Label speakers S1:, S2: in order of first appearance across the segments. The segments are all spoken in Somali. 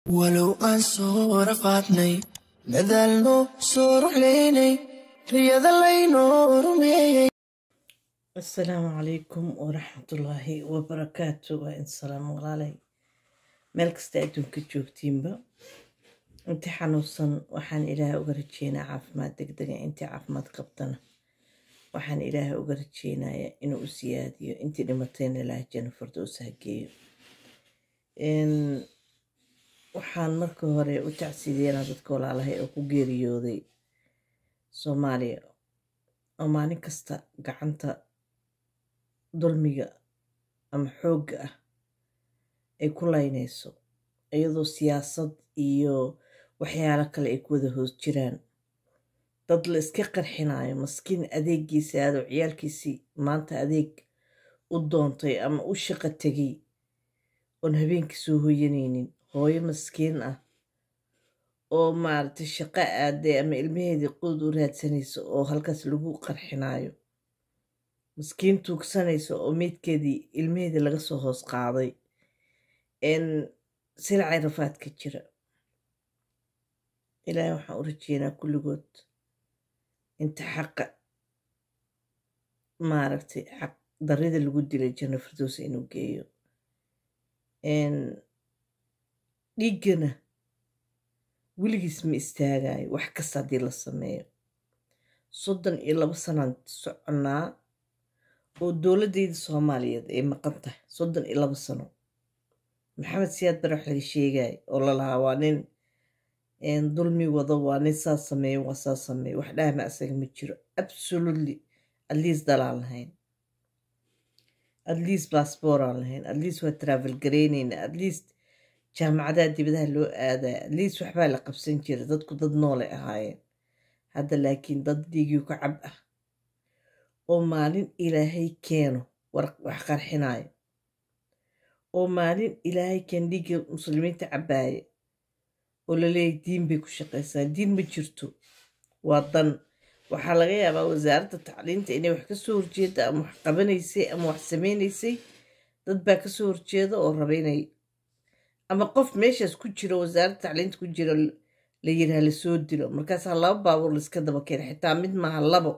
S1: ولو أنسو رفعتني لذلنو سور عليني رياض اللينو رمي.
S2: السلام عليكم ورحمة الله وبركاته. وإن سلام علي ملك استعدون كتشوفتين انت حنوصن وحن إله أغرتشينا عافمات دقدقة انت عافمات قبطنا وحن إله أغرتشينا إنو أسياديو انت لمتين الله جنو فردوس هكيو إن وحان مركو هوري وتعسيدينا dadkoola alahay oo ku geeriyooday Soomaaliya oo maalin kasta gacanta dulmiga ama xoogga ah ay ku laynayso iyadoo siyaasad iyo waxyaalo kale ay ku wada hoos jiraan dad la iska qarxinayo maskiin adeegiisa aad oo ciyaalkiisii maanta adeeg u doontay ama u shaqo tegay oon habeenkii soo hoyanaynin hooyo maskiin ah oo maaragtay shaqo aaday ama ilmaheedii quud u raadsanayso oo halkaas lagu qarxinayo maskiin tuugsanayso oo meydkeedii ilmaheedii laga soo hoos qaaday silacay rafaad ka jira ilaahay waxaan u rajeynaa kulligood inta xaqa maaragtay xaq darrida lagu dilay janno firdowsa inuu geeyo dhiiggana weligiis ma istaagayo wax kasta haddii la sameeyo 32 sanaan soconnaa oo dowladdayda Soomaaliyeed ay maqan tahay 32 sano maxamed siyaad bare wax laga sheegay oo la lahaa waa nin dulmi wado waa nin saa sameeyo waa saa sameeyo wax dhahma asaga ma jiro absolutely at least dalaan lahayn at least passport aan lahayn at least waa travel garaynayna at least jaamacadaha dibadaha loo aadaya at least waxbaa la qabsan jira dadku dad noole ahaayeen hadda laakiin dad dhiigii ka cab ah oo maalin ilaahay keeno wax qarxinayo oo maalin ilaahay keen dhiigga muslimiinta cabaaye oo la leeyahay diin bay ku shaqaysaa diin ma jirto waa dan waxaa laga yaabaa wasaaradda tacliinta inay wax ka soo horjeeda ama wax qabanaysay ama wax samaynaysay dad baa ka soo horjeeda oo raba inay ama qof meeshaas ku jiro wasaaradda tacliinta ku jiro la yidhaha la soo dilo markaasaa 2 baabuur la iska daba keenay xitaa mid maaha 2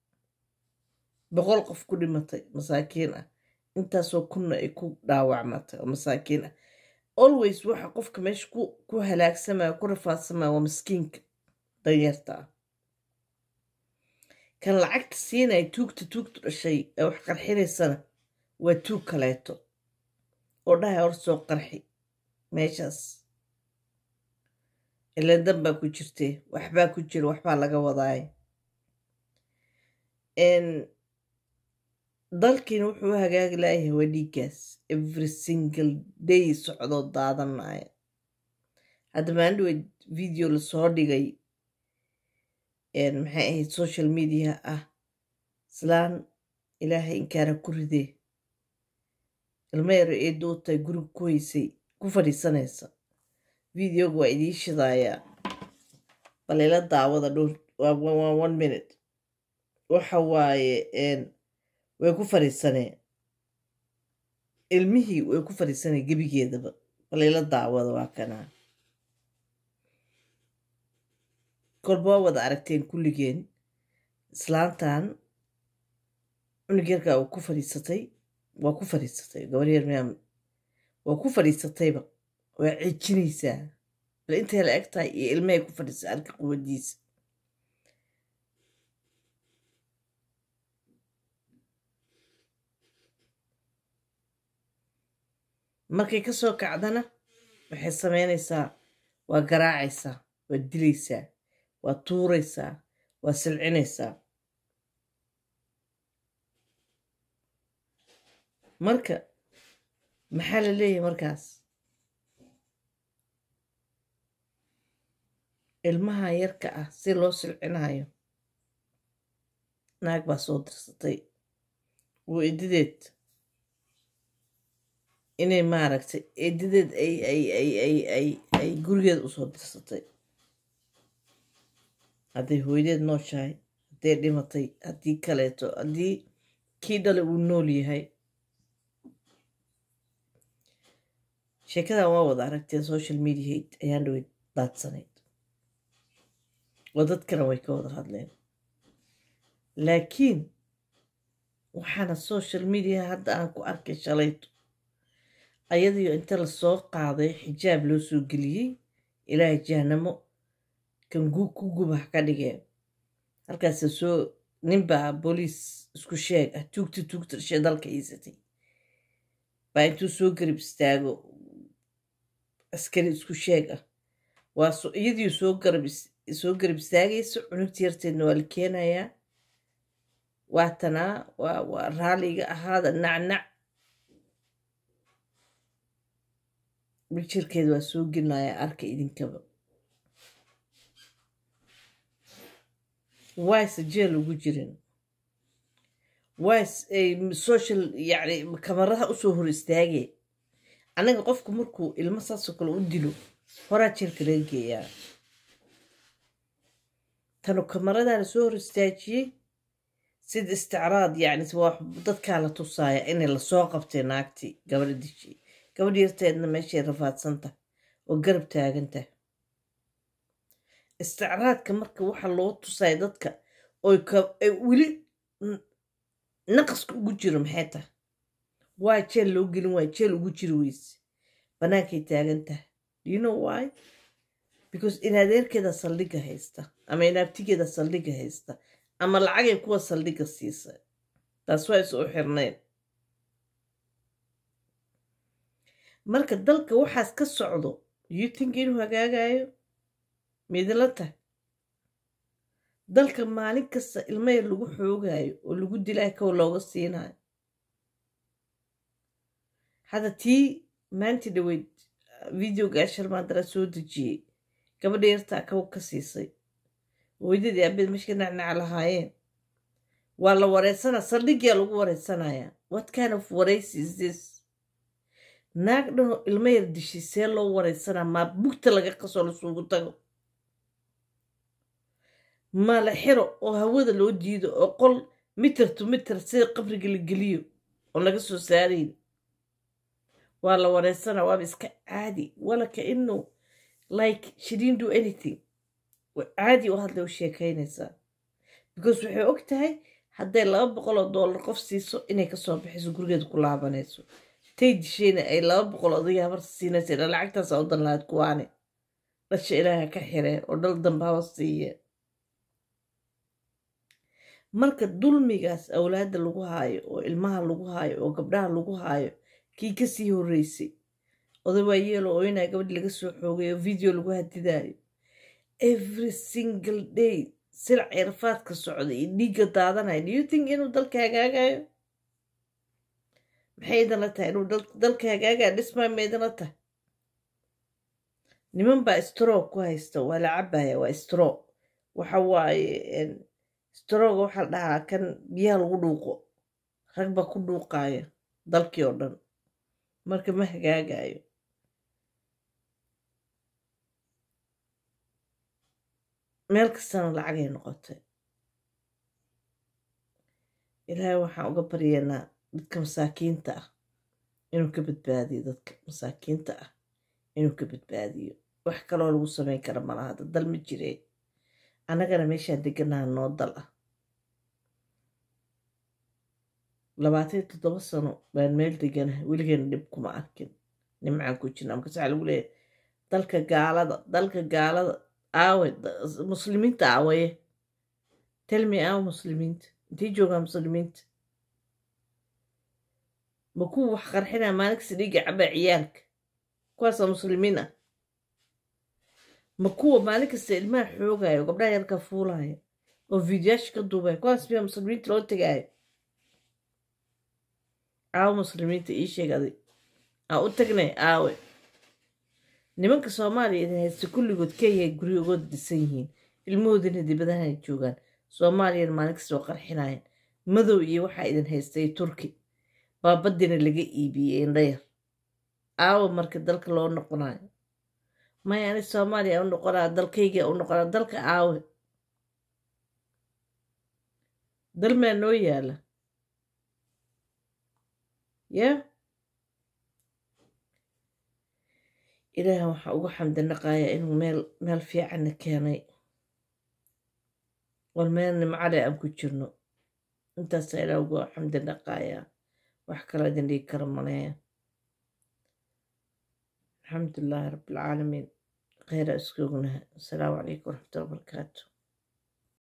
S2: 100 qof ku dhimatay masaakiin ah intaasoo kunna ay ku dhaawacmatay oo masaakiin ah always waxa qofka meesha ku halaagsamaya ku rafaadsamaya waa miskiinka danyarta ah kan lacagta siinaya tuugta dhashay ee wax qarxinaysana waa tuug kaleeto oo dhahay hor soo qarxi meeshaas ilaan dan baa ku jirtee waxbaa ku jira waxbaa laga wadaay dalkiina wuxuu u hagaagi laayahay waa dhiiggaas every single day socdoo daadanaya hadda maandhaweyd video lasoo dhigay maxay ahayd social media ah islaan ilaahay inkaana ku ridee ilmo yaro eeddo u tahay guriga ku haysay ku fadhiisanaysa videoga waa idiin shidayaa bal ila daawada dhowr waa 1 minute waxa waaye way ku fadhiisaneen ilmihii way ku fadhiisaneen gebigeedaba bal ila daawada waa kanaa kolba waa wada aragteen kulligeen islaantan cunug yarkaa waa ku fadhiisatay gabar yar miyaa waa ku fadhiisatayba waa cijinaysaa bal intay la eg tahay iyo ilmahay ku fadhiisa arka quwadiisa markay ka soo kacdana waxay samaynaysaa waa garaacaysaa waa dilaysaa waa tuuraysaa waa silcinaysaa marka maxaa la leeyahay markaas ilmaha yarka ah si loo silcinayo naag baa soo dirsatay wuu idideed inay maaragtay eedadeed ay gurigeeda usoo dirsatay hadday hooyadeed nooshahay hadday dhimatay haddii kaleeto haddii kii dhale uu nool yahay sheekadan waa wada aragteen social media ayaan dhawey daadsanayd oo dadkana way ka wada hadleen laakiin waxaana social media hadda aan ku arkay shalayto ayadiyo inta lasoo qaaday xijaab loo soo geliyey ilaahay jahanamo kan ku gubax ka dhigeen halkaas soo ninbaa booliis isku sheeg ah tuugta dhashay dalka haysatay baa intuu soo garab istaago askari isku sheeg ah waa iyadii soo garab istaagayso cunugta yarteedna waa la keenayaa waatanaa waa raaliga ahaada nacnac bijirkeeda waa soo gelinayaa arka idinkaba waayse jeel ugu jirin ways social yani kamaradaha usoo hor istaagee anaga qofku markuu ilmo saasoo kale u dilo horaa jeelka laga geeyaa tanu kamaradaa lasoo hor istaajiyey sida isticraad yani waa dadkaa la tusaaya inay lasoo qabtay naagtii gabadha dishay gabadha yarteedna meeshay rafaadsantah oo garab taagantah isticraadka marka waxa loo tusaya dadka ay weli naqaska ugu jiro maxay tahay waa jeel loo gelin waay jeel ugu jiri weyse bannaankay taagantaha do you know why because inadeerkeeda saldhigga haysta ama inaabtigeeda saldhigga haysta ama lacagay kuwa saldhigga siisa taas waa is u xirnayn marka dalka waxaas ka socdo you think inuu hagaagayo midla tahay dalka maalin kasta ilmo yar lagu xoogayo oo lagu dilaayo kow looga siinayo hadda tii maanti dhaweyd videoga sharmaandara soo dejiyey gabadha yartaa kow ka siisay hooyadadii abeed meesha ka nacnaca lahaayeen waa la wareysanaa saldhigyaa lagu wareysanayaa what kind of wareysi is this naag dhanoo ilmo yar dishay see loo wareysanaa maa bugta laga qasoo lasuugu tago ma la xiro oo hawada loo diido oo qol mitir to mitir sida qabriga la geliyo oo laga soo saarayn waa la wareysana waaba iska caadi wala ka inuu like she didn't do anything caadi u hadlay u sheekaynaysaa because waxay og tahay hadday $200 qof siiso inay kasoo bixiso gurigeeda ku laabanayso tay dishayna ay $200 odayga habarta siinaysa ila lacagtaas u dan lahayd kuwaane dhasha ilaaha ka xiree oo dhal dambe haba siiye marka dulmigaas awlaada lagu haayo oo ilmaha lagu haayo oo gabdhaha lagu haayo kii kasii horeysay oday waa yeelo oo inaa gabadh laga soo xoogayo video lagu hadidaayo every single day silac cirfaadka socda iyo dhiigga daadanayo do you think inuu dalka hagaagayo maxay idinla tahay inuu dalka hagaagayo dhismaa ma idinla tahay niman baa stroke ku haysta waa la cabaya waa stroke waxa waaye stroga waxaa la dhahaa kan biyaha lagu dhuuqo rag baa ku dhuuqaaya dalkii oo dhan marka ma hagaagayo meel kastana lacagay noqotay ilaahay waxaan uga baryaynaa dadka masaakiinta ah inuu ka badbaadiyo dadka masaakiinta ah inuu ka badbaadiyo wax kaloo lagu samayn kara malaha dal ma jireen annagana meeshaan deganaha noo dal ah 27 sano baan meel deganaha weligeena dhib kuma arkin nimcaan ku jirna markaas waxaa lagu leeyahay dalka gaalada aawe muslimiinta aawaye telmi aawe muslimiinta intay joogaan muslimiinta ma kuwa wax qarxinaa maalinkasta dhiiga cabaa ciyaalka kuwaasaa muslimiin ah ma kuwa maalin kasta ilmaha xoogayo gabdhaha yarka fuulaya oo fiidiyaasha ka duubaya kuwaas miyaa muslimiinta loo tegaayo aawe muslimiinta ii sheeg adig aan u tagnay aawe nimanka soomaaliya idin haysta kulligood kenya guryagooda dhisan yihiin ilmahoodina dibadaha ay joogaan soomaaliyana maalin kasta oo qarxinayaan madow iyo waxaa idin haystay turki baabadina laga iibiyey indhayar aawe marka dalka loo noqonayo maya ani soomaaliya u noqonaa dalkayga u noqonaa dalka aawe dal maa noo yaala ya ilaaha waxaa ugu xamdi naqayaa inuu meel fiicanna keenay wal meel nimcale aan ku jirno intaasaa ilaah ugu xamdi naqayaa wax kale idin dhigi kara maleeya alxamdulilaahi rabbilcaalamiin kheyra isku ognaha asalaamu calaykum waraxmatullahi wabarakaatu